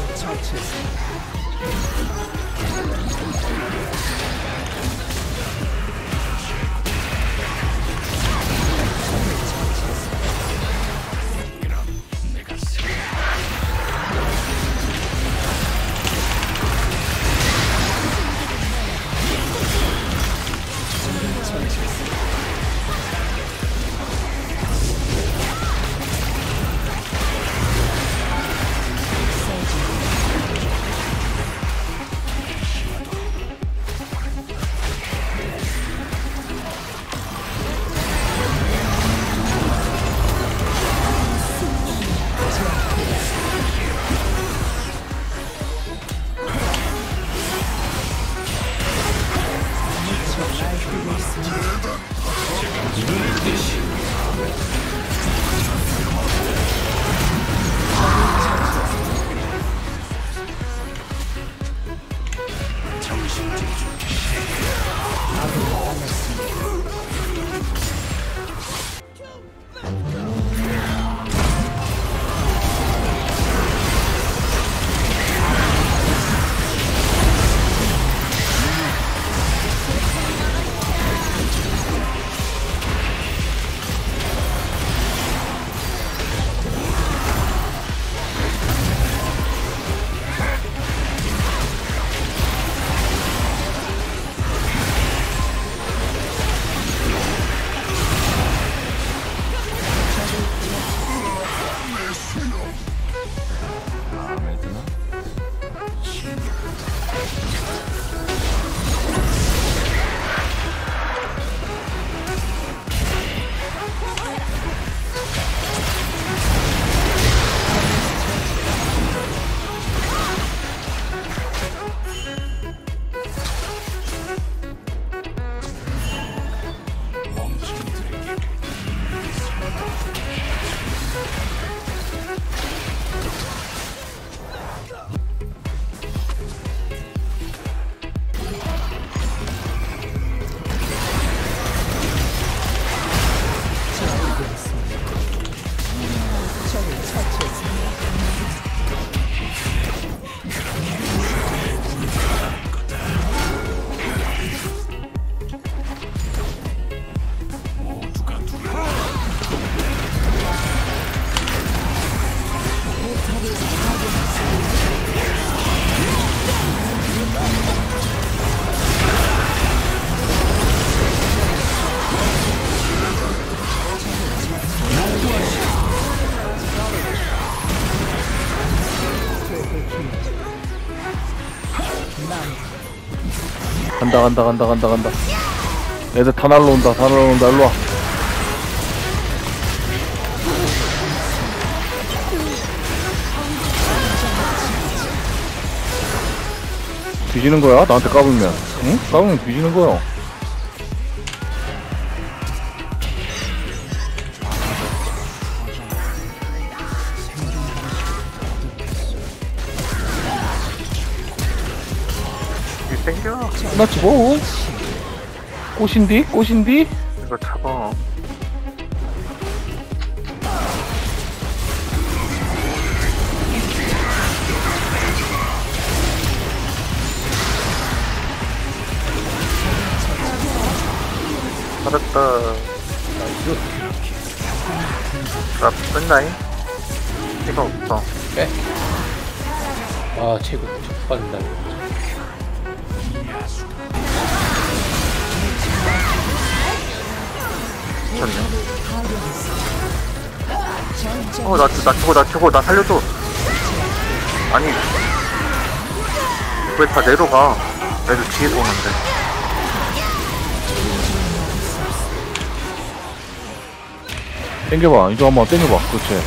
간다. 애들 다 날라온다. 일로와. 뒤지는 거야? 나한테 까불면. 응? 까불면 뒤지는 거야. 땡겨. 끝났지 뭐. 꽃인디? 이거 잡아. 받았다. 나 뺀다잉? 피가 없어. 빼. 아, 최고. 빠진다. 나 살려줘. 아니, 왜 다 내려가? 애들 뒤에서 오는데. 땡겨봐. 이거 한번 땡겨봐. 그렇지.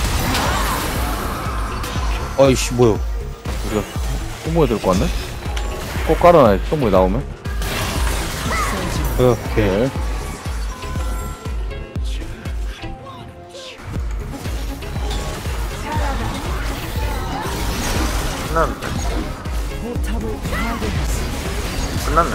아이씨, 뭐야. 우리가 똥모에 들고 왔네? 꼭 깔아놔야지. 똥모에 나오면. 오케이. 끝났네.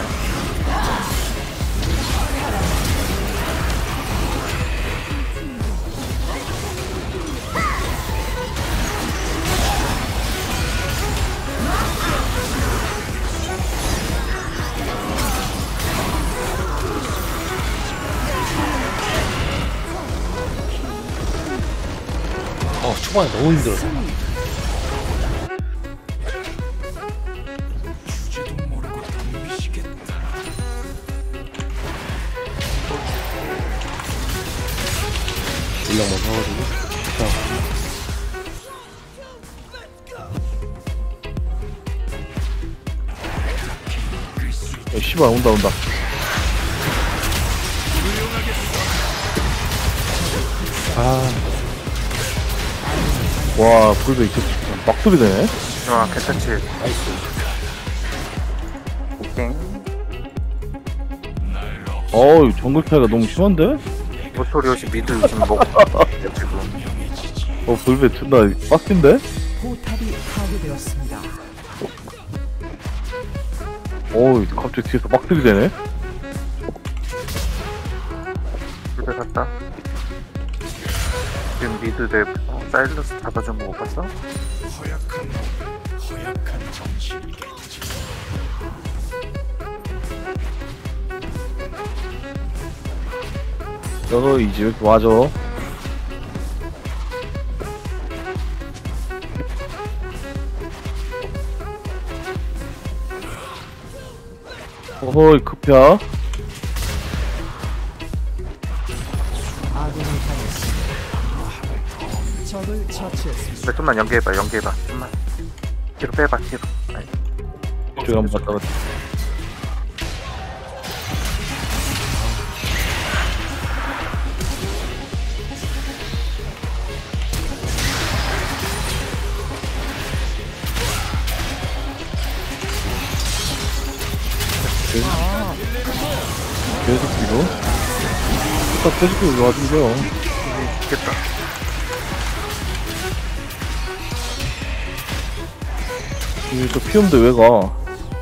초반에 너무 힘들었어. 일랑만 사가지고. 야, 씨발, 온다, 온다. 와, 불배 이쪽 막소리 되네? 아, 괜찮지. 나이스. 오케이. 어우, 정글 차이가 너무 심한데? 모토리오시 미드 지금 먹고 지금. 불배 존나 빡센데? 포탑이 파괴되었습니다. 어우, 갑자기 뒤에서 막소리 되네? 불배 갔다. 지금 미드 내 사일러스 잡아준 거 못 봤어? 이제 이렇게 와줘. 어허이, 급야. 아군이 당했습니다. 적을 처치했습니다. 근데 좀만 연계해봐, 연계해봐. 좀만. 뒤로 빼봐, 뒤로. 아이, 저기 한번 갔다 갔다. 계속 뒤로. 딱 계속 뒤로 와주세요. 죽겠다. 이게 또 피움도 왜 가?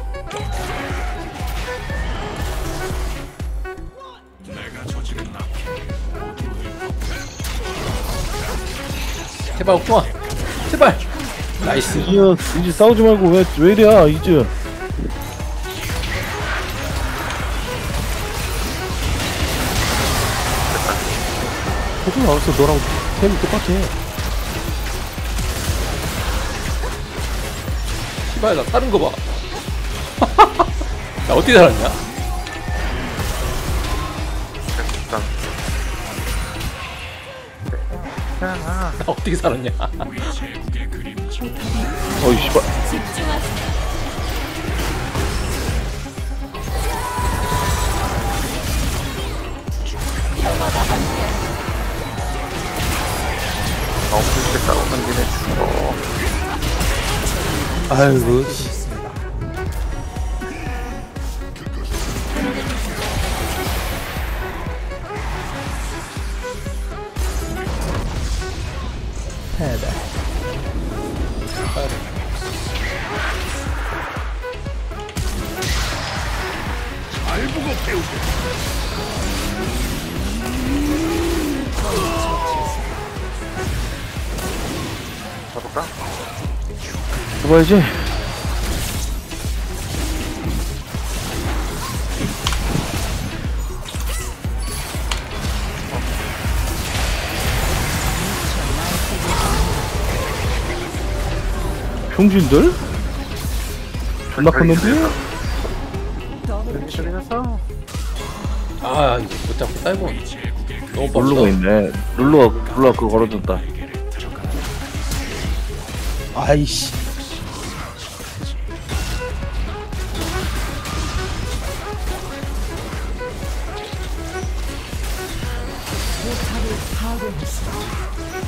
제발 옥동아. 제발. 나이스. 이제 싸우지 말고 왜 이래야, 이제. 호준 알았어. 너랑 템이 똑같아. 씨발 나 다른 거 봐. 나 어떻게 살았냐? 일단. 나 어떻게 살았냐? 어이, 씨발. 죽겠다. 오는 김에 죽어. 아이고. 패배. 가볼까? 해봐야지. 평신들? 존나 컸는데? 미쳐버렸어. 아 이거 못 잡고 딸고. 너무 룰루가 뻔뻔. 있네. 룰루가 그거 걸어줬다. 아이씨. 포탑을 파괴했습니다.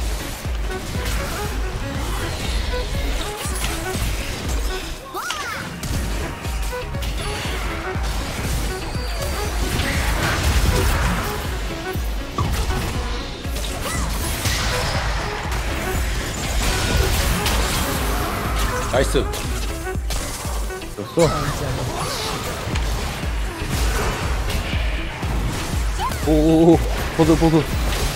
나이스. 됐어. 오오오. 보드.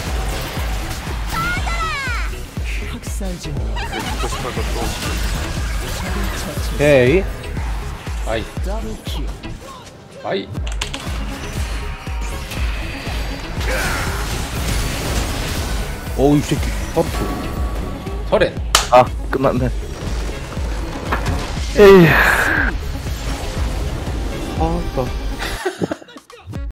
학살 중입니다. 죽고 싶어서 또. 헤이. 아이. 더블 킬. 아이. 어우, 이 새끼. 바로 설엔. 아 끝났네. 에이